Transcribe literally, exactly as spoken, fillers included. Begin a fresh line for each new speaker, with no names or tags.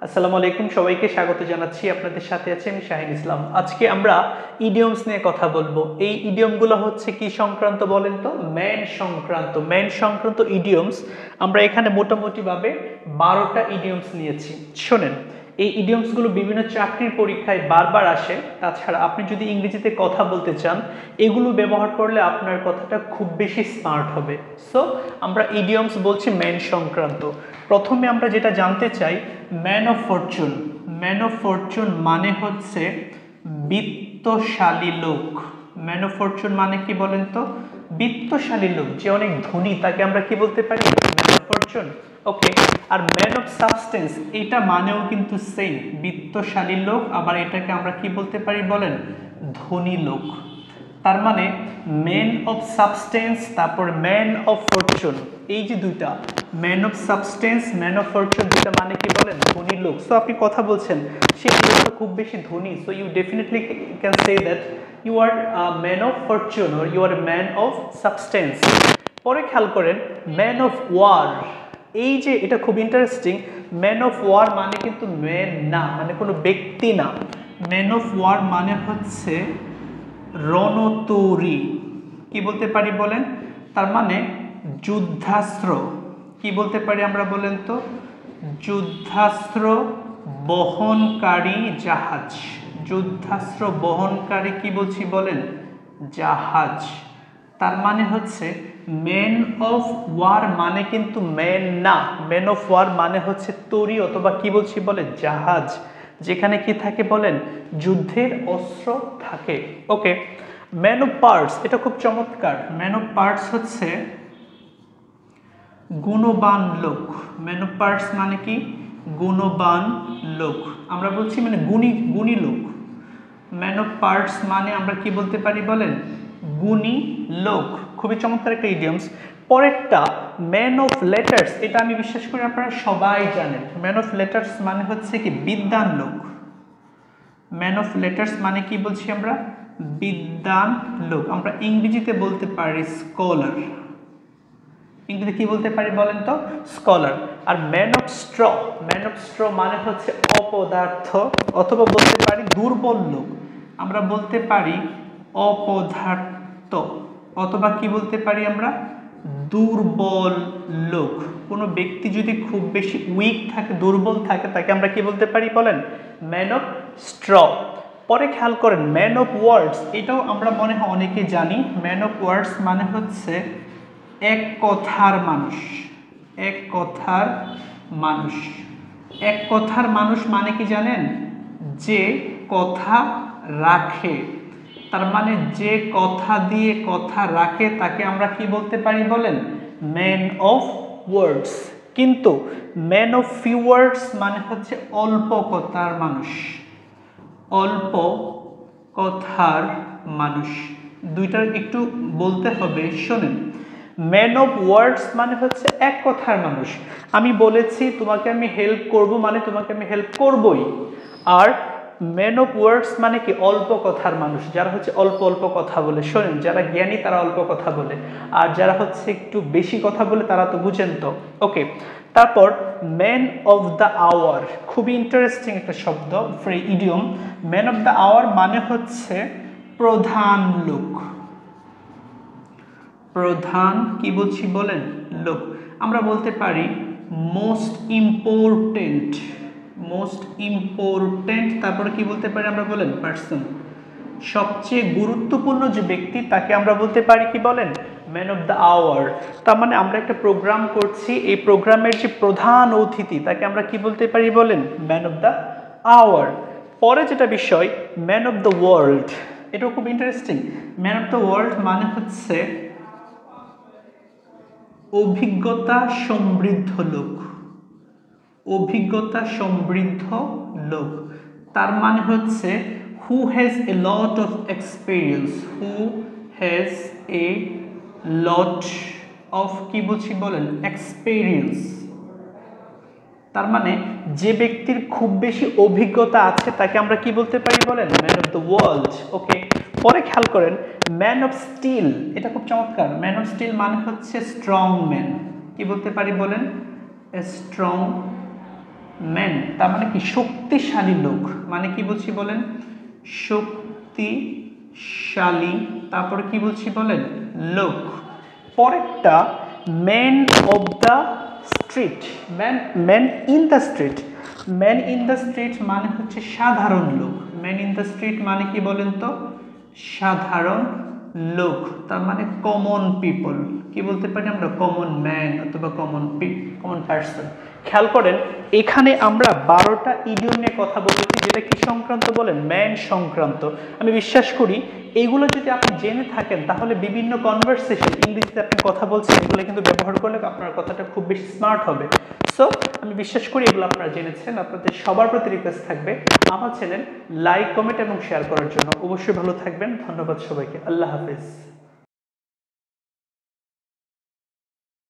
আসসালামু আলাইকুম, সবাইকে স্বাগত জানাচ্ছি। আপনাদের সাথে আছি আমি শাহিন ইসলাম। আজকে আমরা ইডিয়মস নিয়ে কথা বলবো। এই ইডিয়মগুলো হচ্ছে কি সংক্রান্ত বলেন তো? ম্যান সংক্রান্ত। ম্যান সংক্রান্ত ইডিয়মস আমরা এখানে মোটামুটিভাবে বারোটা ইডিয়মস নিয়েছি। শোনেন, এই ইডিয়মসগুলো বিভিন্ন চাকরির পরীক্ষায় বারবার আসে। তাছাড়া আপনি যদি ইংরেজিতে কথা বলতে চান, এগুলো ব্যবহার করলে আপনার কথাটা খুব বেশি স্মার্ট হবে। সো আমরা ইডিয়মস বলছি ম্যান সংক্রান্ত। প্রথমে আমরা যেটা জানতে চাই, man of fortune. Man of fortune মানে হচ্ছে বিত্তশালী লোক। ম্যান অফ ফরচুন মানে কি বলেন তো? বিত্তশালী লোক, যে অনেক ধনী, তাকে আমরা কি বলতে পারি? Man of fortune. ওকে। আর ম্যান অফ সাবস্টেন্স, এটা মানেও কিন্তু সেম, বিত্তশালী লোক, আবার এটাকে আমরা কি বলতে পারি বলেন? ধনী লোক। তার মানে ম্যান অফ সাবস্টেন্স, তারপর ম্যান অফ ফরচুন, এই যে দুইটা, man of substance, man of fortune, দুইটা মানে কি বলেন? ধনী লোক। সো আপনি কথা বলছেন সেই লোকটা খুব বেশি ধনী, so you definitely can say that you are man of fortune or you are man of substance. পরে খেয়াল করেন, ম্যান অফ ওয়ার। এই যে এটা খুব ইন্টারেস্টিং, ম্যান অফ ওয়ার মানে কিন্তু ম্যান না, মানে কোনো ব্যক্তি না। ম্যান অফ ওয়ার মানে হচ্ছে রণতরী। কি বলতে পারি বলেন? তার মানে যুদ্ধাস্ত্র। কি বলতে পারি আমরা বলেন তো? যুদ্ধাস্ত্র বহনকারী জাহাজ। যুদ্ধাস্ত্র বহনকারী কি বলছি বলেন? জাহাজ। তার মানে হচ্ছে ম্যান অফ ওয়ার মানে কিন্তু ম্যান না। ম্যান অফ ওয়ার মানে হচ্ছে তরী অথবা কি বলছি বলেন? জাহাজ, যেখানে কি থাকে বলেন? যুদ্ধের অস্ত্র থাকে। ওকে। ম্যান অফ পার্টস, এটা খুব চমৎকার। ম্যান অফ পার্টস হচ্ছে গুণবান লোক। ম্যান অফ পার্টস মানে কি? গুণবান লোক। আমরা বলছি মানে গুণী গুণী লোক। ম্যান অফ পার্টস মানে আমরা কি বলতে পারি বলেন? গুণী লোক। খুবই চমৎকার একটা ইডিয়মস। পরেরটা ম্যান অফ লেটার্স, এটা আমি বিশ্বাস করি আপনারা সবাই জানেন। ম্যান অফ লেটার্স মানে হচ্ছে কি? বিদ্বান লোক। ম্যান অফ লেটার্স মানে কি বলছি আমরা? বিদ্বান লোক। আমরা ইংরেজিতে বলতে পারি স্কলার। ইংরেজিতে কি বলতে পারি বলেন তো? স্কলার। আর man of straw, man of straw মানে হচ্ছে অপদার্থ, অথবা বলতে পারি দুর্বল লোক। আমরা বলতে পারি অপদার্থ, অথবা কি বলতে পারি আমরা? দুর্বল লোক। কোনো ব্যক্তি যদি খুব বেশি উইক থাকে, দুর্বল থাকে, তাকে আমরা কি বলতে পারি বলেন? Man of straw. পরে খেয়াল করেন ম্যান অফ ওয়ার্ডস, এটাও আমরা মনে হয় অনেকে জানি। ম্যান অফ ওয়ার্ডস মানে হচ্ছে এক কথার মানুষ। এক কথার মানুষ। এক কথার মানুষ মানে কি জানেন? যে কথা রাখে। তার মানে যে কথা দিয়ে কথা রাখে, তাকে আমরা কি বলতে পারি বলেন? Man of words. কিন্তু ম্যান অফ ফিউ ওয়ার্ডস মানে হচ্ছে অল্প কথার মানুষ। অল্প কথার মানুষ। দুইটার একটু বলতে হবে, শোনেন। ম্যান অফ ওয়ার্ডস মানে হচ্ছে এক কথার মানুষ। আমি বলেছি তোমাকে আমি হেল্প করব, মানে তোমাকে আমি হেল্প করবই। আর ম্যান অফ ওয়ার্ডস মানে কি? অল্প কথার মানুষ, যারা হচ্ছে অল্প অল্প কথা বলে। শোনেন, যারা জ্ঞানী তারা অল্প কথা বলে, আর যারা হচ্ছে একটু বেশি কথা বলে তারা তো বুঝেন তো। ওকে। তারপর ম্যান অফ দ্য আওয়ার, খুবই ইন্টারেস্টিং একটা শব্দ, free idiom. Man of the hour মানে হচ্ছে প্রধান লোক। প্রধান কি বলছি বলেন? লোক। আমরা বলতে পারি মোস্ট ইম্পর্টেন্ট। মোস্ট ইম্পর্টেন্ট, তারপরে কি বলতে পারি আমরা বলেন? পার্সন। সবচেয়ে গুরুত্বপূর্ণ যে ব্যক্তি, তাকে আমরা বলতে পারি কি বলেন? Man of the hour. তার মানে আমরা একটা প্রোগ্রাম করছি, এই প্রোগ্রামের যে প্রধান অতিথি, তাকে আমরা কি বলতে পারি বলেন? Man of the hour. পরে যেটা বিষয়, ম্যান অফ দ্য ওয়ার্ল্ড, এটাও খুব interesting. Man of the world মানে হচ্ছে অভিজ্ঞতা সমৃদ্ধ লোক। অভিজ্ঞতা সমৃদ্ধ লোক। তার মানে হচ্ছে who has a lot of experience. Who has a lot of কি বলছি বলেন? এক্সপিরিয়েন্স। তার মানে যে ব্যক্তির খুব বেশি অভিজ্ঞতা আছে, তাকে আমরা কি বলতে পারি বলেন? Man of the world. Okay. পরে খেয়াল করেন ম্যান অফ স্টিল, এটা খুব চমৎকার। ম্যান অফ স্টিল মানে হচ্ছে স্ট্রং ম্যান। কি বলতে পারি বলেন? এ স্ট্রং ম্যান তার মানে কি শক্তিশালী লোক, মানে কি বলছি বলেন, শক্তিশালী, তারপরে কি বলছি বলেন, লোক। পরেরটা man of the street, man man in the street, man in the street মানে হচ্ছে সাধারণ লোক, ম্যান ইন দ্য স্ট্রিট মানে কি বলেন তো, সাধারণ লোক, তার মানে কমন পিপল, কি বলতে পারি আমরা, কমন ম্যান অথবা কমন কমন পার্সন। খেয়াল করেন এখানে আমরা বারোটা ইডিয়ম নিয়ে কথা বলেছি, যেটা কি সংক্রান্ত বলেন, ম্যান সংক্রান্ত। আমি বিশ্বাস করি এইগুলো যদি আপনি জেনে থাকেন তাহলে বিভিন্ন কনভারসেশন ইংরেজিতে আপনি কথা বলছেন এগুলো কিন্তু ব্যবহার করলে আপনার কথাটা খুব বেশি স্মার্ট হবে। সো আমি বিশ্বাস করি এগুলো আপনারা জেনেছেন। আপনাদের সবার প্রতি রিকোয়েস্ট থাকবে আমার চ্যানেল লাইক, কমেন্ট এবং শেয়ার করার জন্য। অবশ্যই ভালো থাকবেন। ধন্যবাদ সবাইকে। আল্লাহ হাফেজ।